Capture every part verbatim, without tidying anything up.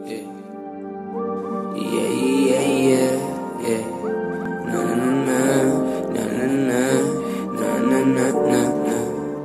Yeah, yeah, yeah, yeah, yeah. Na na na na na na na na na na.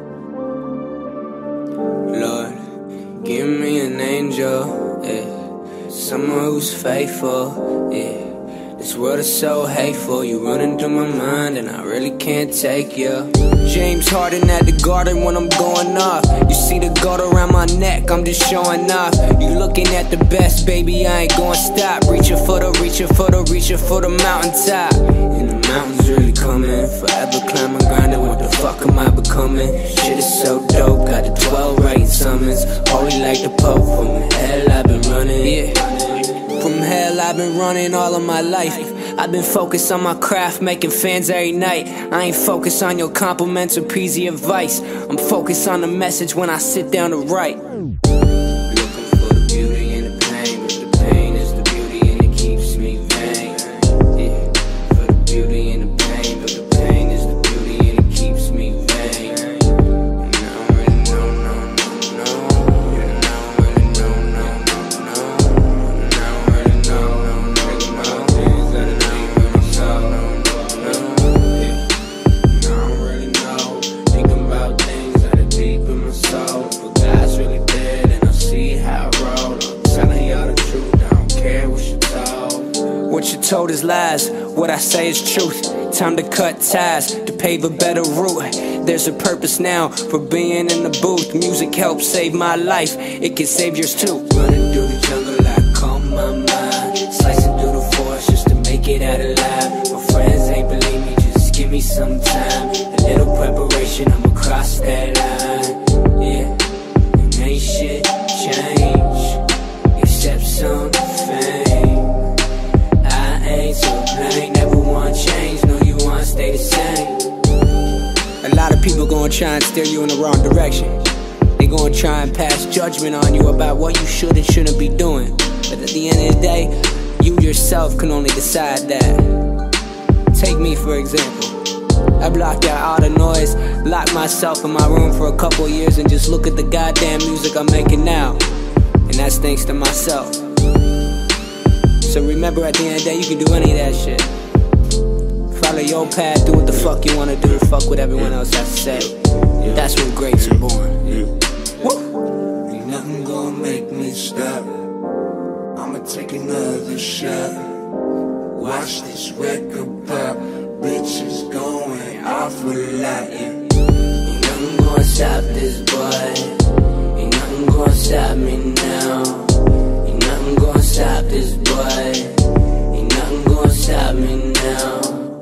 Lord, give me an angel, yeah. Someone who's faithful, yeah. This world is so hateful, you running through my mind and I really can't take you. James Harden at the Garden when I'm going off. You see the gold around my neck, I'm just showing off. You looking at the best, baby, I ain't gonna stop. Reaching for the, reaching for the, reaching for the mountaintop. And the mountains really coming, forever climbing, grinding, what the fuck am I becoming? Shit is so dope, got the twelve right summons. Holy like the Pope, from hell I've been running, yeah. From hell I've been running all of my life. I've been focused on my craft, making fans every night. I ain't focused on your compliments or peasy advice. I'm focused on the message when I sit down to write. Looking for the beauty in the pain, but the pain is the beauty and it keeps me vain. Yeah, for the beauty in the pain, but the pain is the beauty and it keeps me vain. And I don't really know, no, no, no. And I don't really know, no, no, no. And I don't really know, no, no, no. Things that I know you really saw, no, no, no. Yeah, and I don't really know. Thinking about things that are deep in my soul. But God's really dead and I see how I roll. I'm telling y'all the truth, I don't care what you told. What you told is lies, what I say is truth. Time to cut ties, to pave a better route. There's a purpose now for being in the booth. Music helps save my life, it can save yours too. Running through the jungle, I calm my mind. Slicing through the forest just to make it out alive. My friends ain't believe me, just give me some time. A little preparation, I'ma cross that line. Yeah, and ain't shit change except some fame. I ain't so plain, never want change. No, you wanna stay the same. A lot of people gonna try and steer you in the wrong direction. They gonna try and pass judgment on you about what you should and shouldn't be doing. But at the end of the day, you yourself can only decide that. Take me for example. I blocked out all the noise, locked myself in my room for a couple years and just look at the goddamn music I'm making now. And that's thanks to myself. So remember, at the end of the day, you can do any of that shit. Follow your path, do what the fuck you wanna do, fuck what everyone else has to say. That's when greats are born. Woo! Ain't nothing gonna make me stop. I'ma take another shot. Watch this record pop. Bitches going off a lot, yeah. Ain't nothing gonna stop this boy. Ain't nothing gonna stop me now. Ain't nothing gonna stop this boy. Ain't nothing gonna stop me now.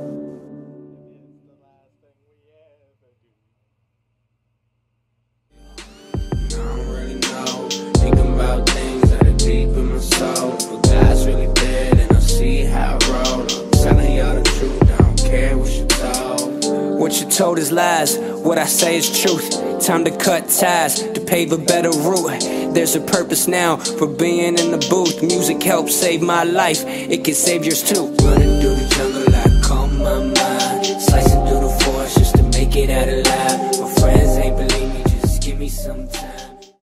I don't really know. Thinking about things that are deep in my soul. But God's really dead and I see how I roll. I'm telling y'all the truth, I don't care what you told. What you told is lies, what I say is truth. Time to cut ties, to pave a better route. There's a purpose now for being in the booth. Music helps save my life, it can save yours too. Running through the jungle, I calm my mind. Slicing through the forest just to make it out of